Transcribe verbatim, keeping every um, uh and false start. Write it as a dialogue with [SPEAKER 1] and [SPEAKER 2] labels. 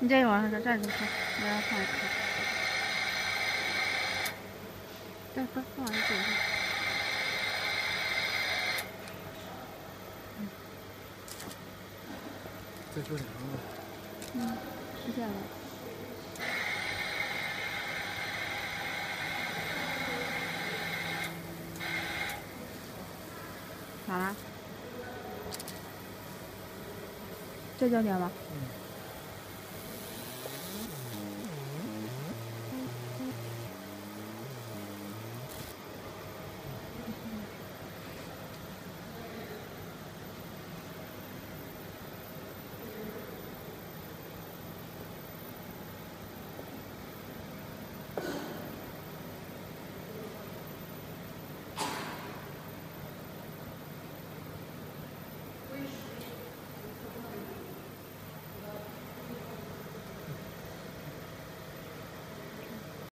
[SPEAKER 1] 你再往上站住看，我要看看。再再再往上走一下。
[SPEAKER 2] 再说两个吧。
[SPEAKER 1] 嗯，实现了。咋啦？这焦点吧。
[SPEAKER 2] 嗯。